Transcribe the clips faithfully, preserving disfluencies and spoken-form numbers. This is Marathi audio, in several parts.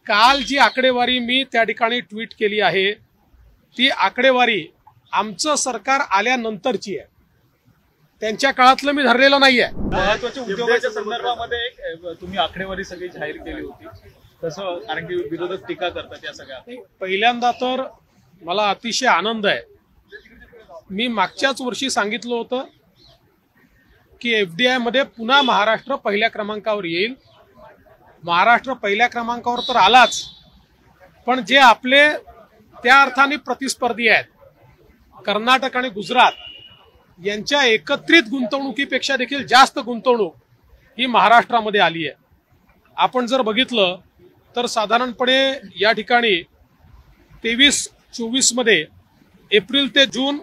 काल जी आकडेवारी मी त्या ठिकाणी ट्विट केली आहे ती आकडेवारी आमचं सरकार आल्यानंतरची आहे, त्यांच्या काळातलं मी धरलेलं नाहीये। महत्त्वाच्या उद्योगाच्या संदर्भामध्ये एक तुम्ही आकडेवारी सगळी जाहीर केली होती, तसं कारण की विरोधक टीका करतात या सगळ्या। पहिल्यांदा तर मला अतिशय आनंद आहे, मी मागच्याच वर्षी सांगितलं होतं की एफडीआय मध्ये पुन्हा महाराष्ट्र पहिल्या क्रमांकावर येईल। महाराष्ट्र पहिल्या क्रमांकावर तर आलाच, पण जे आपले त्या अर्थाने प्रतिस्पर्धी आहेत कर्नाटक आणि गुजरात यांच्या एकत्रित गुंतवणुकीपेक्षा देखील जास्त गुंतवणूक ही महाराष्ट्रामध्ये आली आहे। आपण जर बघितलं तर साधारणपणे या ठिकाणी तेवीस चोवीस मध्ये एप्रिल ते जून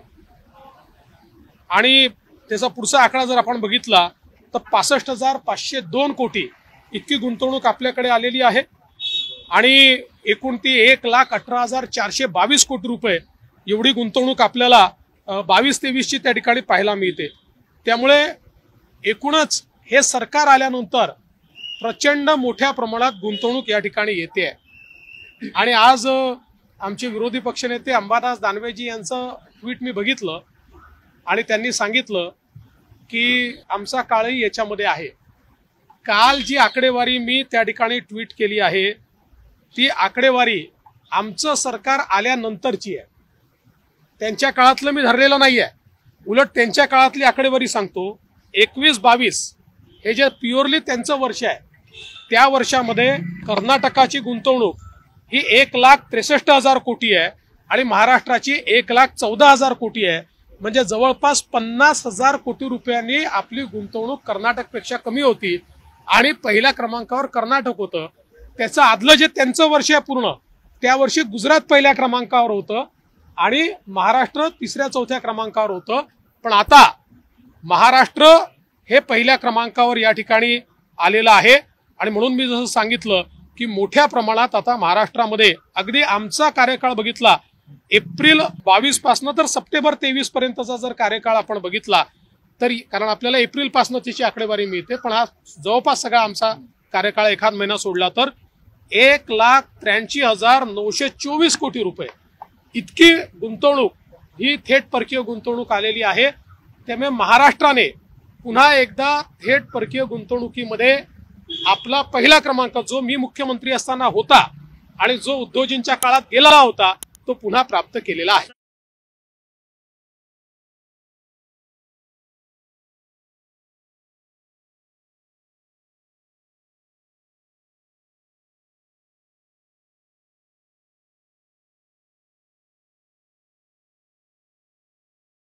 आणि त्याचा पुढचा आकडा जर आपण बघितला तर पासष्ट हजार पाचशे दोन कोटी इतकी गुंतवणूक आपल्याकडे आलेली आहे आणि एकूण ती एक लाख अठरा हजार चारशे बावीस कोटी रुपये एवढी गुंतवणूक आपल्याला बावीस तेवीस ची त्या ठिकाणी पाहायला मिळते। त्यामुळे एकूणच हे सरकार आल्यानंतर प्रचंड मोठ्या प्रमाणात गुंतवणूक या ठिकाणी येते आहे। आणि आज आमचे विरोधी पक्षनेते अंबादास दानवेजी यांचं ट्विट मी बघितलं आणि त्यांनी सांगितलं की आमचा काळही याच्यामध्ये आहे। काल जी आकडेवारी मी त्या ठिकाणी ट्विट केली आहे ती आकडेवारी आमचं सरकार आल्यानंतरची आहे, त्यांच्या काळातलं मी धरलेलं नाहीये। उलट त्यांच्या काळातली आकडेवारी सांगतो, एकवीस बावीस हे जे प्युअरली त्यांचं वर्ष आहे त्या वर्षामध्ये कर्नाटकाची गुंतवणूक ही एक लाख त्रेसष्ट हजार कोटी आहे आणि महाराष्ट्राची एक लाख चौदा हजार कोटी आहे। म्हणजे जवळपास पन्नास हजार कोटी रुपयांनी आपली गुंतवणूक कर्नाटकपेक्षा कमी होती आणि पहिल्या क्रमांकावर कर्नाटक होतं। त्याचं आदलं जे त्यांचं वर्ष आहे पूर्ण त्या वर्षी गुजरात पहिल्या क्रमांकावर होतं आणि महाराष्ट्र तिसऱ्या चौथ्या क्रमांकावर होतं। पण आता महाराष्ट्र हे पहिल्या क्रमांकावर या ठिकाणी आलेलं आहे आणि म्हणून मी जसं सांगितलं की मोठ्या प्रमाणात आता महाराष्ट्रामध्ये अगदी आमचा कार्यकाळ बघितला एप्रिल बावीस पासून तर सप्टेंबर तेवीस पर्यंतचा जर कार्यकाळ आपण बघितला तरी, कारण आपल्याला एप्रिल पासून त्याची आकडेवारी मिळते, पण हा जवळपास सगळा आमचा कार्यकाळ एखाद महिना सोडला तर एक लाख त्र्याऐंशी हजार नऊशे चोवीस कोटी रुपये इतकी गुंतवणूक ही थेट परकीय गुंतवणूक आलेली आहे। त्यामुळे महाराष्ट्राने पुन्हा एकदा थेट परकीय गुंतवणुकीमध्ये आपला पहिला क्रमांक जो मी मुख्यमंत्री असताना होता आणि जो उद्धवजींच्या काळात गेलेला होता तो पुन्हा प्राप्त केलेला आहे।